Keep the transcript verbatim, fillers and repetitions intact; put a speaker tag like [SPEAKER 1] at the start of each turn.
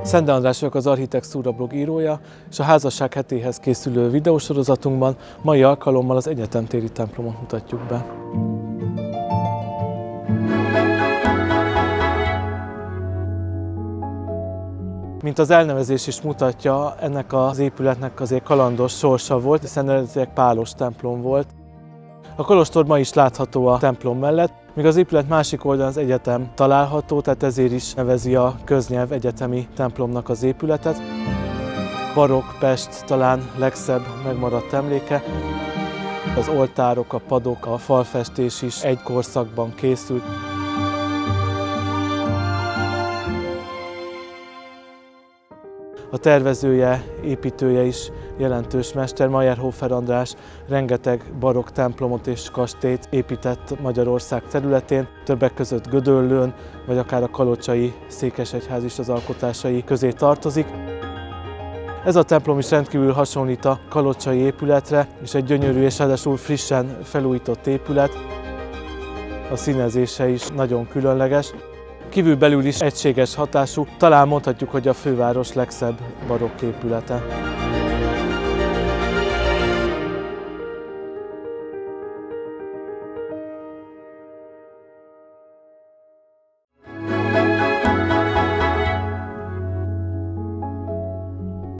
[SPEAKER 1] Szende András vagyok, az Architectura blog írója, és a házasság hetéhez készülő videósorozatunkban mai alkalommal az egyetemtéri templomot mutatjuk be. Mint az elnevezés is mutatja, ennek az épületnek azért kalandos sorsa volt, hiszen eredetileg pálos templom volt. A kolostor ma is látható a templom mellett, míg az épület másik oldalán az egyetem található, tehát ezért is nevezi a köznyelv egyetemi templomnak az épületet. Barokk Pest talán legszebb megmaradt emléke. Az oltárok, a padok, a falfestés is egy korszakban készült. A tervezője, építője is jelentős mester, Mayerhofer András rengeteg barokk templomot és kastélyt épített Magyarország területén, többek között Gödöllőn, vagy akár a kalocsai székesegyház is az alkotásai közé tartozik. Ez a templom is rendkívül hasonlít a kalocsai épületre, és egy gyönyörű és ráadásul frissen felújított épület. A színezése is nagyon különleges. Kívülbelül is egységes hatású, talán mondhatjuk, hogy a főváros legszebb barokk épülete.